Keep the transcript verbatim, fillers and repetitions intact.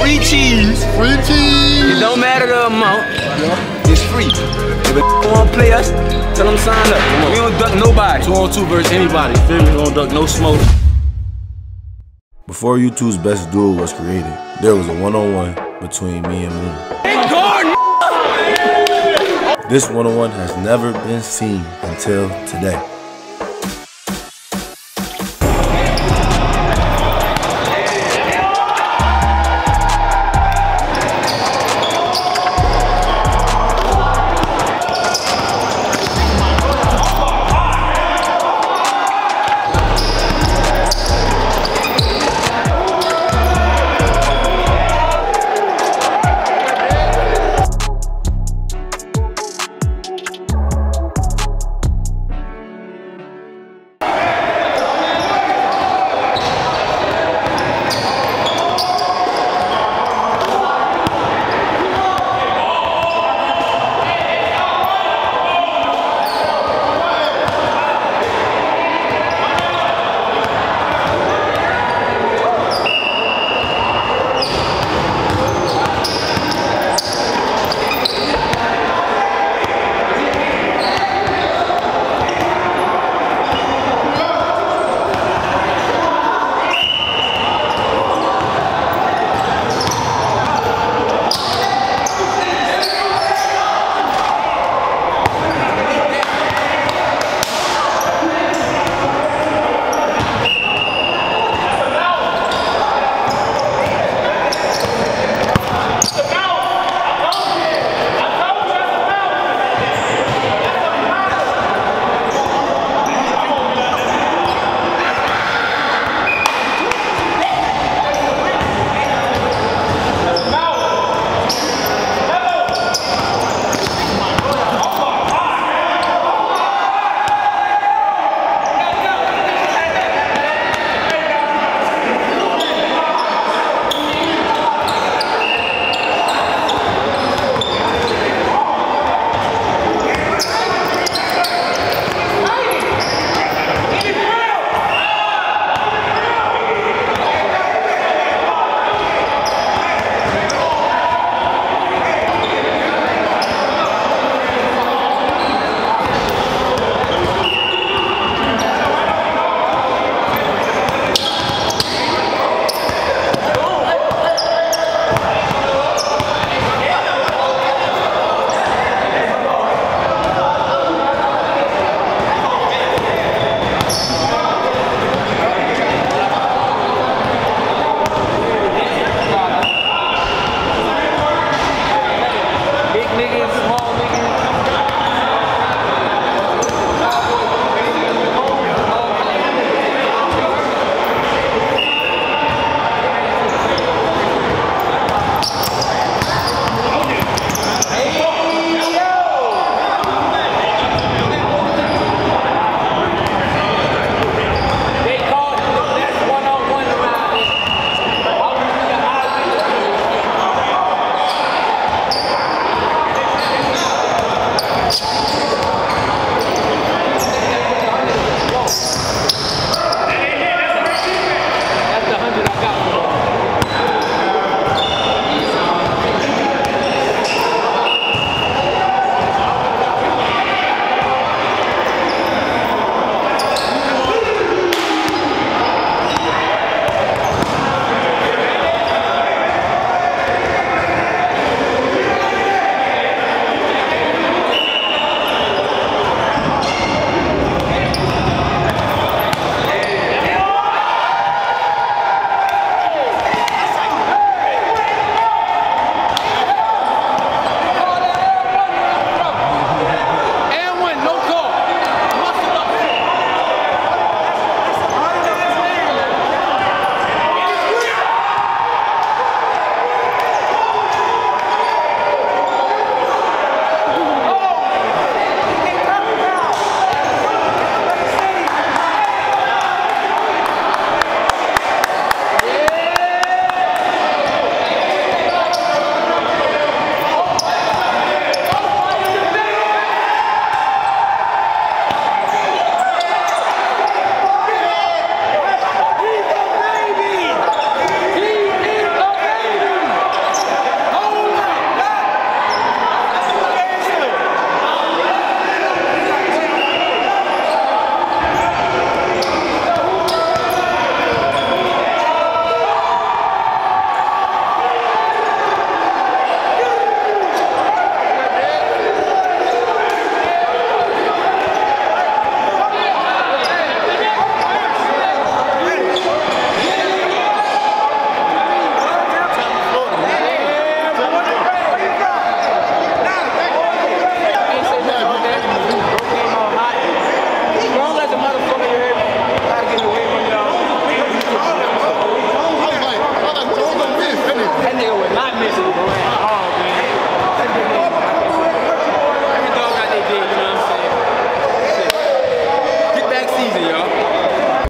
free cheese. Free cheese. It don't matter the amount. Yeah. It's free. If a wanna play us, tell them sign up. We don't duck nobody. Two on two versus anybody. Feel me? We don't duck no smoke. Before U two's best duel was created, there was a one-on-one between me and Moon. This one-on-one has never been seen until today.